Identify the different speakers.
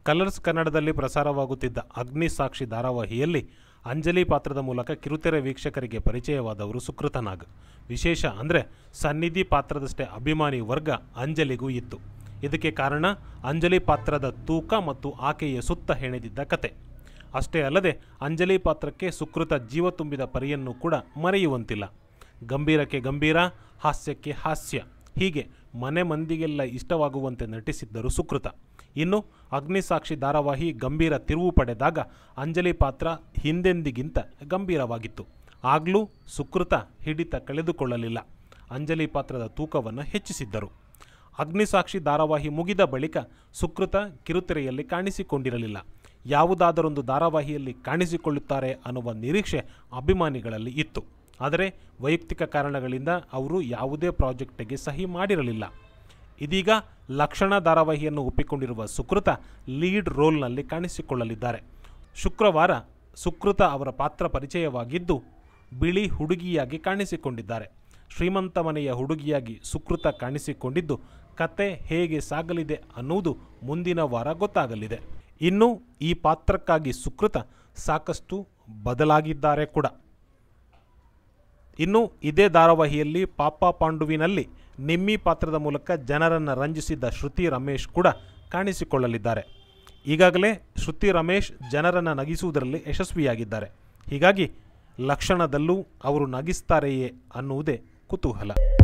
Speaker 1: Colours ಕನ್ನಡದಲ್ಲಿ ಪ್ರಸಾರವಾಗುತ್ತಿದ್ದ ಅಗ್ನಿಸಾಕ್ಷಿ ಧಾರಾವಾಹಿಯಲ್ಲಿ ಅಂಜಲಿ ಪಾತ್ರದ ಮೂಲಕ ಕಿರುತೆರೆ ವೀಕ್ಷಕರಿಗೆ ಪರಿಚಯವಾದವರು ಸುಕೃತ ನಾಗ್. ವಿಶೇಷ ಅಂದರೆ ಸನ್ನಿಧಿ ಪಾತ್ರದಷ್ಟೇ ಅಭಿಮಾನಿ ವರ್ಗ ಅಂಜಲಿಗೂ ಇತ್ತು. ಇದಕ್ಕೆ ಕಾರಣ ಅಂಜಲಿ ಪಾತ್ರದ ತೂಕ ಮತ್ತು ಆಕೆಯ ಸುತ್ತ ಹೆಣೆದಿದ್ದ ಕತೆ. ಅಷ್ಟೇ ಅಲ್ಲದೆ ಅಂಜಲಿ ಪಾತ್ರಕ್ಕೆ ಸುಕೃತ ಜೀವ ತುಂಬಿದ ಪರಿಯನ್ನು ಕೂಡ ಮರೆಯುವಂತಿಲ್ಲ. ಗಂಭೀರಕ್ಕೆ ಗಂಭೀರ, ಹಾಸ್ಯಕ್ಕೆ ಹಾಸ್ಯ, ಹೀಗೆ ಮನೆ ಮಂದಿಗೆಲ್ಲ ಇಷ್ಟವಾಗುವಂತೆ ನಟಿಸಿದ್ದರು ಸುಕೃತ. ಇನ್ನು ಅಗ್ನಿಸಾಕ್ಷಿ ಧಾರಾವಾಹಿ ಗಂಭೀರ ತಿರುವು ಪಡೆದಾಗ ಅಂಜಲಿ ಪಾತ್ರ ಹಿಂದೆಂದಿಗಿಂತ ಗಂಭೀರವಾಗಿತ್ತು. ಆಗಲೂ ಸುಕೃತ ಹಿಡಿತ ಕಳೆದುಕೊಳ್ಳಲಿಲ್ಲ. ಅಂಜಲಿ ಪಾತ್ರದ ತೂಕವನ್ನು ಹೆಚ್ಚಿಸಿದ್ದರು. ಅಗ್ನಿಸಾಕ್ಷಿ ಧಾರಾವಾಹಿ ಮುಗಿದ ಬಳಿಕ ಸುಕೃತ ಕಿರುತೆರೆಯಲ್ಲಿ ಕಾಣಿಸಿಕೊಂಡಿರಲಿಲ್ಲ. ಯಾವುದಾದರೊಂದು ಧಾರಾವಾಹಿಯಲ್ಲಿ ಕಾಣಿಸಿಕೊಳ್ಳುತ್ತಾರೆ ಅನ್ನುವ ನಿರೀಕ್ಷೆ ಅಭಿಮಾನಿಗಳಲ್ಲಿ ಇತ್ತು. ಆದರೆ ವೈಯಕ್ತಿಕ ಕಾರಣಗಳಿಂದ ಅವರು ಯಾವುದೇ ಪ್ರಾಜೆಕ್ಟ್ಗೆ ಸಹಿ ಮಾಡಿರಲಿಲ್ಲ. ಇದೀಗ ಲಕ್ಷಣ ಧಾರಾವಾಹಿಯನ್ನು ಒಪ್ಪಿಕೊಂಡಿರುವ ಸುಕೃತ ಲೀಡ್ ರೋಲ್ನಲ್ಲಿ ಕಾಣಿಸಿಕೊಳ್ಳಲಿದ್ದಾರೆ. ಶುಕ್ರವಾರ ಸುಕೃತ ಅವರ ಪಾತ್ರ ಪರಿಚಯವಾಗಿದ್ದು ಬಿಳಿ ಹುಡುಗಿಯಾಗಿ ಕಾಣಿಸಿಕೊಂಡಿದ್ದಾರೆ. ಶ್ರೀಮಂತ ಮನೆಯ ಹುಡುಗಿಯಾಗಿ ಸುಕೃತ ಕಾಣಿಸಿಕೊಂಡಿದ್ದು ಕತೆ ಹೇಗೆ ಸಾಗಲಿದೆ ಅನ್ನುವುದು ಮುಂದಿನ ವಾರ ಗೊತ್ತಾಗಲಿದೆ. ಇನ್ನು ಈ ಪಾತ್ರಕ್ಕಾಗಿ ಸುಕೃತ ಸಾಕಷ್ಟು ಬದಲಾಗಿದ್ದಾರೆ ಕೂಡ. ಇನ್ನು ಇದೇ ಧಾರಾವಾಹಿಯಲ್ಲಿ ಪಾಪ ಪಾಂಡುವಿನಲ್ಲಿ ನಿಮ್ಮಿ ಪಾತ್ರದ ಮೂಲಕ ಜನರನ್ನು ರಂಜಿಸಿದ್ದ ಶ್ರುತಿ ರಮೇಶ್ ಕೂಡ ಕಾಣಿಸಿಕೊಳ್ಳಲಿದ್ದಾರೆ. ಈಗಾಗಲೇ ಶ್ರುತಿ ರಮೇಶ್ ಜನರನ್ನು ನಗಿಸುವುದರಲ್ಲಿ ಯಶಸ್ವಿಯಾಗಿದ್ದಾರೆ. ಹೀಗಾಗಿ ಲಕ್ಷಣದಲ್ಲೂ ಅವರು ನಗಿಸ್ತಾರೆಯೇ ಅನ್ನುವುದೇ ಕುತೂಹಲ.